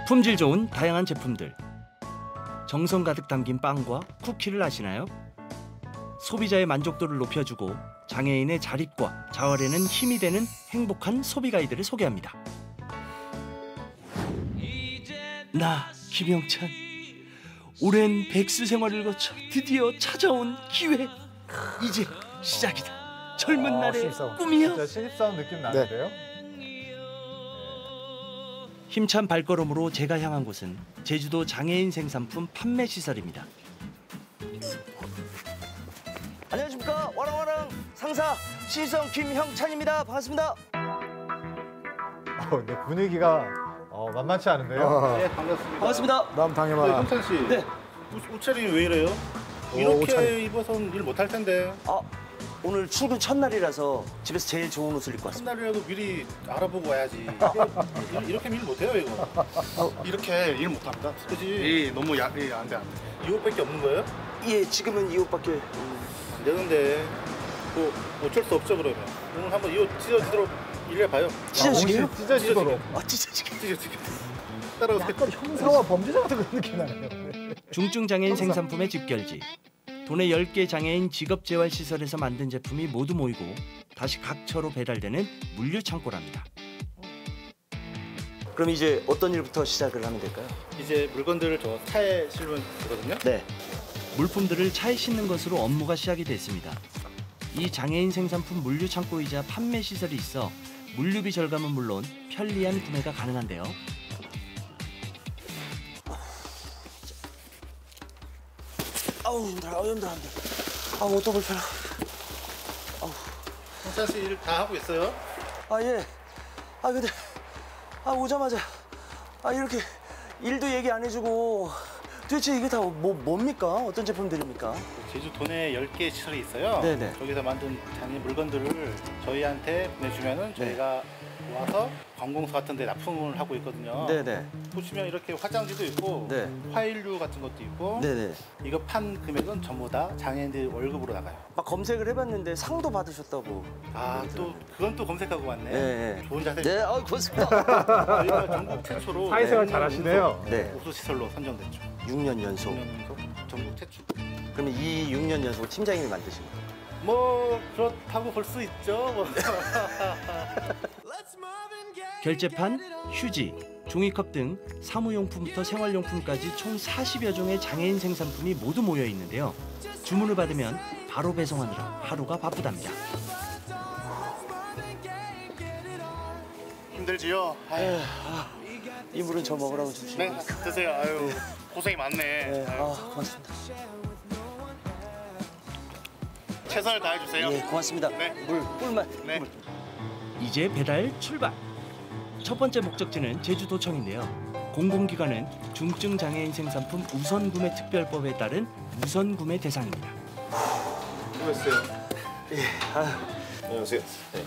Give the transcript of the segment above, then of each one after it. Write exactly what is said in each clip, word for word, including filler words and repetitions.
품질 좋은 다양한 제품들. 정성 가득 담긴 빵과 쿠키를 아시나요? 소비자의 만족도를 높여주고 장애인의 자립과 자활에는 힘이 되는 행복한 소비 가이드를 소개합니다. 나 김영찬, 오랜 백수 생활을 거쳐 드디어 찾아온 기회. 이제 시작이다. 젊은 아, 날의 신입사원. 꿈이여. 진짜 신입사원 느낌 나는데요? 힘찬 발걸음으로 제가 향한 곳은 제주도 장애인 생산품 판매 시설입니다. 안녕하십니까, 와랑와랑 상사 신입사원 김형찬입니다. 반갑습니다. 어, 근데 분위기가 어, 만만치 않은데요? 어. 네, 반갑습니다. 반갑습니다. 남 네, 당해봐라. 형찬 씨. 네. 옷- 옷차림이 왜 이래요? 오, 이렇게 옷차림. 입어서는 일 못할 텐데. 아, 오늘 출근 첫날이라서 집에서 제일 좋은 옷을 입고 왔습니다. 첫날이라도 미리 알아보고 와야지. 이렇게, 이렇게 일 못해요, 이거. 이렇게 일 못합니다. 그지? 이 너무 야, 이 안 돼, 안 돼. 이 옷밖에 없는 거예요? 예, 지금은 이 옷밖에. 안 되는데. 뭐 어쩔 수 없죠, 그러면. 오늘 한번 이 옷 찢어지도록 일해봐요. 찢어지게요? 옷이 찢어지도록. 아, 찢어지게. 찢어지게. 따라오세요. 약간 형사와 범죄자 같은 그런 느낌 나네요. 중증 장애인 생산품의 집결지. 도내 열 개 장애인 직업재활시설에서 만든 제품이 모두 모이고 다시 각처로 배달되는 물류 창고랍니다. 그럼 이제 어떤 일부터 시작을 하면 될까요? 이제 물건들을 저 차에 실으면 되거든요. 네. 물품들을 차에 싣는 것으로 업무가 시작이 됐습니다. 이 장애인 생산품 물류 창고이자 판매 시설이 있어 물류비 절감은 물론 편리한 구매가 가능한데요. 아우 힘들어, 아우 힘들어, 힘들어. 아우 옷도 불편해. 형찬 씨 일 다 하고 있어요? 아 예. 아 근데 아 오자마자 아 이렇게 일도 얘기 안 해주고 도대체 이게 다 뭐 뭡니까? 어떤 제품들입니까? 제주 도내에 열 개 시설이 있어요. 네네. 저기서 만든 장애 물건들을 저희한테 보내주면은 저희가 와서 관공서 같은 데 납품을 하고 있거든요. 네네. 보시면 이렇게 화장지도 있고 네. 화일류 같은 것도 있고 네네. 이거 판 금액은 전부 다 장애인들 월급으로 나가요. 막 검색을 해봤는데 상도 받으셨다고. 아, 또 그건 또 검색하고 왔네. 네. 좋은 자세. 네, 아 고맙습니다. 저희가 전국 최초로 사회생활 잘하시네요. 네. 우수 시설로 선정됐죠. 육 년 연속. 육 년 연속 전국 최초. 그러면 이 육 년 연속 팀장님이 만드신 거예요? 뭐 그렇다고 볼 수 있죠. 뭐. 결제판, 휴지, 종이컵 등 사무용품부터 생활용품까지 총 사십여 종의 장애인 생산품이 모두 모여 있는데요. 주문을 받으면 바로 배송하느라 하루가 바쁘답니다. 힘들지요? 아유, 이 물은 저 먹으라고 주시는 네, 드세요. 아유, 고생이 많네. 네, 아유, 아 고맙습니다. 최선을 다해주세요. 예, 고맙습니다. 네. 물, 꿀만. 네. 꿀. 이제 배달 출발. 첫 번째 목적지는 제주도청인데요. 공공기관은 중증 장애인 생산품 우선 구매 특별법에 따른 우선 구매 대상입니다. 수고했어요. 예, 아, 안녕하세요. 네.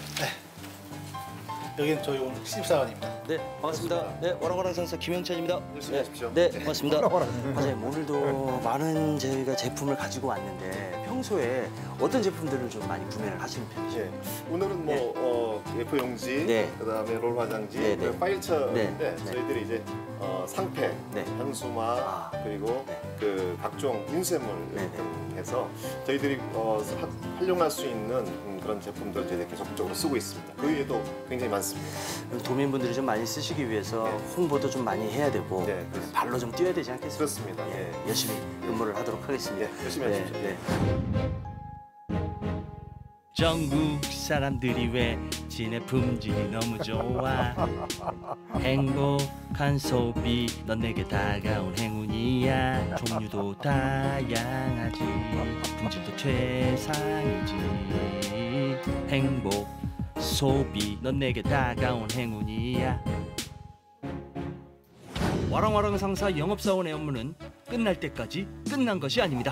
여기는 저희 오늘 신입사원입니다. 네, 반갑습니다. 네, 와랑와랑 상사 김영찬입니다. 열심히 네, 하십시오. 네, 고맙습니다. 과장님, 오늘도 많은 저희가 제품을 가지고 왔는데 평소에 어떤 제품들을 좀 많이 구매를 하시는 편이세요? 네, 오늘은 뭐 네. 어, 에프 용지, 네. 그다음에 롤 화장지, 네, 네. 그리고 파일처인데 네, 네. 저희들이 이제 어, 상패, 네. 현수막 아. 그리고 네. 그 각종 인쇄물 네, 네. 해서 저희들이 어, 하- 활용할 수 있는 음, 그런 제품들 저희들이 계속적으로 쓰고 있습니다. 그 외에도 굉장히 많습니다. 그럼 도민분들이 좀 많이 쓰시기 위해서 홍보도 좀 많이 해야 되고 네, 그렇습니다. 발로 좀 뛰어야 되지 않겠습니까? 그렇습니다. 예, 네. 열심히 근무를 하도록 하겠습니다. 네, 열심히 하십시오. 네. 전국 사람들이 왜 지네 품질이 너무 좋아. 행복한 소비 넌 내게 다가온 행운이야. 종류도 다양하지 품질도 최상이지. 행복 소비 넌 내게 다가온 행운이야. 와랑와랑 상사 영업사원의 업무는 끝날 때까지 끝난 것이 아닙니다.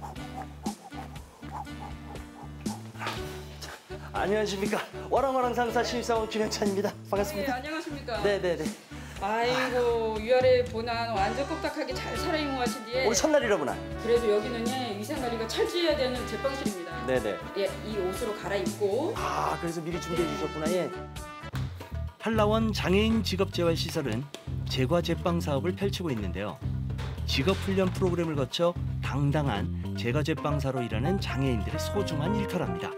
안녕하십니까. 와랑와랑 상사 신입사원 김영찬입니다. 네, 반갑습니다. 안녕하십니까. 네네네. 아이고 위아래 보난 완전 꼼딱하게 잘 살아있는 오늘 첫날이라구나. 그래도 여기는 예, 위생관리가 철저해야 되는 제빵실입니다. 네네. 예, 이 옷으로 갈아입고 아, 그래서 미리 준비해 주셨구나. 예. 한라원 장애인 직업재활시설은 제과 제빵 사업을 펼치고 있는데요. 직업 훈련 프로그램을 거쳐 당당한 제과 제빵사로 일하는 장애인들의 소중한 일터랍니다.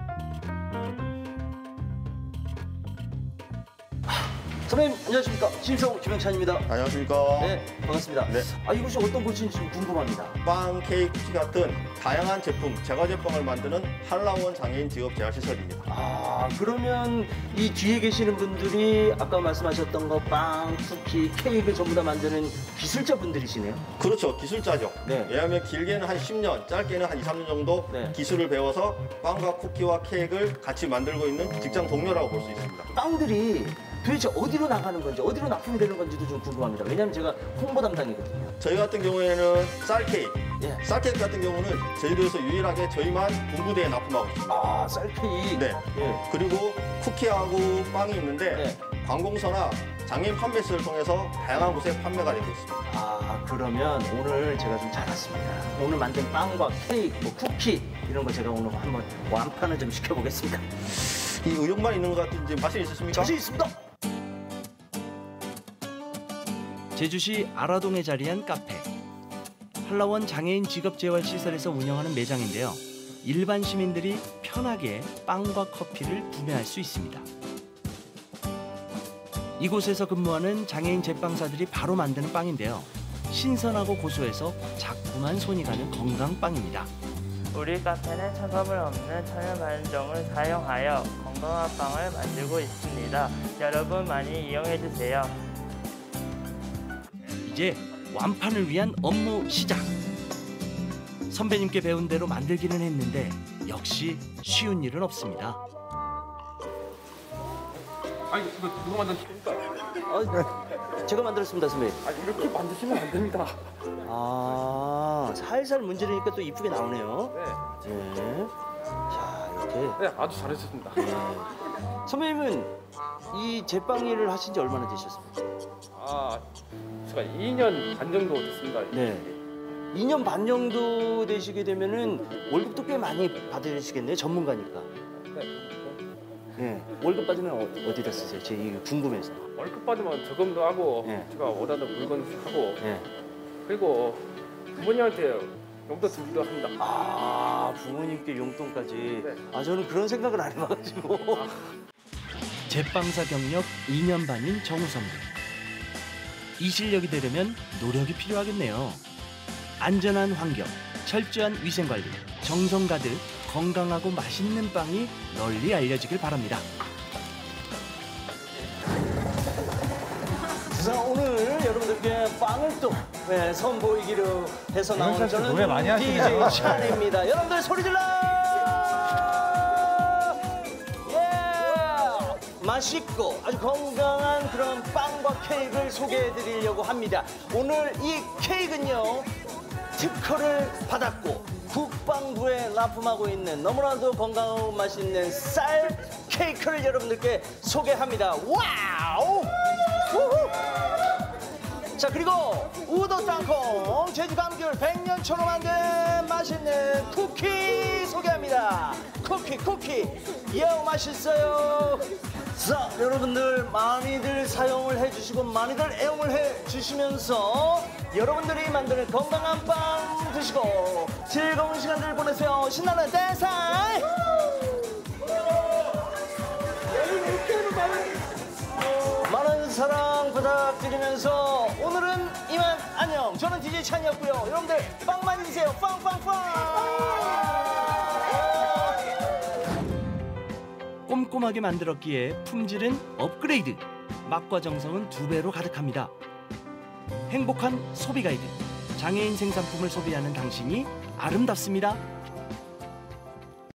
선배님 안녕하십니까. 신성 김영찬입니다. 안녕하십니까. 네, 반갑습니다. 네. 아, 이곳이 어떤 곳인지 좀 궁금합니다. 빵, 케이크, 쿠키 같은 다양한 제품, 제과제빵을 만드는 한라원 장애인 직업재활시설입니다. 아, 그러면 이 뒤에 계시는 분들이 아까 말씀하셨던 거 빵, 쿠키, 케이크 전부 다 만드는 기술자분들이시네요. 그렇죠. 기술자죠. 네. 왜냐하면 길게는 한 십 년, 짧게는 한 이, 삼 년 정도 네. 기술을 배워서 빵과 쿠키와 케이크를 같이 만들고 있는 직장 동료라고 볼 수 있습니다. 빵들이 도대체 어디로 나가는 건지, 어디로 납품이 되는 건지도 좀 궁금합니다. 왜냐하면 제가 홍보 담당이거든요. 저희 같은 경우에는 쌀 케이크, 예. 쌀 케이크 같은 경우는 저희도에서 유일하게 저희만 군부대에 납품하고 있습니다. 아, 쌀케이크. 네. 예. 그리고 쿠키하고 빵이 있는데 네. 관공서나 장애인 판매시를 통해서 다양한 곳에 판매가 되고 있습니다. 아, 그러면 오늘 제가 좀 잘 왔습니다. 오늘 만든 빵과 케이크, 뭐 쿠키 이런 거 제가 오늘 한번 완판을 좀 시켜보겠습니다. 이 의욕만 있는 것 같은지 자신 있으십니까? 자신 있습니다. 제주시 아라동에 자리한 카페. 한라원 장애인 직업재활시설에서 운영하는 매장인데요. 일반 시민들이 편하게 빵과 커피를 구매할 수 있습니다. 이곳에서 근무하는 장애인 제빵사들이 바로 만드는 빵인데요. 신선하고 고소해서 자꾸만 손이 가는 건강빵입니다. 우리 카페는 차가물 없는 천연 반종을 사용하여 건강한 빵을 만들고 있습니다. 여러분 많이 이용해 주세요. 이제 완판을 위한 업무 시작. 선배님께 배운 대로 만들기는 했는데 역시 쉬운 일은 없습니다. 아니 이거 누가 만든 아, 제가 만들었습니다, 선배님. 아 이렇게 만드시면 안 됩니다. 아, 살살 문지르니까 또 이쁘게 나오네요. 네, 네. 자, 이렇게. 네 아주 잘하셨습니다. 네. 선배님은 이 제빵 일을 하신 지 얼마나 되셨습니까? 아 제가 이 년 반 정도 됐습니다. 네. 이 년 반 정도 되시게 되면은 월급도 꽤 많이 받으시겠네요, 전문가니까. 네. 네. 월급 받으면 어, 어디다 쓰세요? 제 이게 궁금해서. 월급 받으면 저금도 하고 네. 제가 원하는 물건 사고 네. 그리고 부모님한테 용돈 드리기도 합니다. 아, 부모님께 용돈까지. 네. 아, 저는 그런 생각을 안 해봐가지고. 제빵사 경력 이 년 반인 정우성님. 이 실력이 되려면 노력이 필요하겠네요. 안전한 환경, 철저한 위생관리, 정성 가득 건강하고 맛있는 빵이 널리 알려지길 바랍니다. 자, 오늘 여러분들께 빵을 또 네, 선보이기로 해서 나오는 김영찬 씨 저는 노래 많이 하시네요. 디제이 찬입니다. 여러분들 소리 질러! 예! 맛있고 아주 건강한 그런 빵과 케이크를 소개해드리려고 합니다. 오늘 이 케이크는요, 특허를 받았고 국방부에 납품하고 있는 너무나도 건강하고 맛있는 쌀 케이크를 여러분들께 소개합니다. 와우! 우후! 자, 그리고 우도 땅콩 제주 감귤 백 년초로 만든 맛있는 쿠키 소개합니다. 쿠키 쿠키 예, 맛있어요. 자, 여러분들 많이들 사용을 해주시고 많이들 애용을 해주시면서 여러분들이 만드는 건강한 빵 드시고 즐거운 시간들 보내세요. 신나는 댄스 타임! 많은 사랑 부탁드리면서 오늘은 이만 안녕. 저는 디제이 찬이었고요. 여러분들 빵 많이 드세요. 빵빵빵. 꼼꼼하게 만들었기에 품질은 업그레이드, 맛과 정성은 두 배로 가득합니다. 행복한 소비 가이드, 장애인 생산품을 소비하는 당신이 아름답습니다.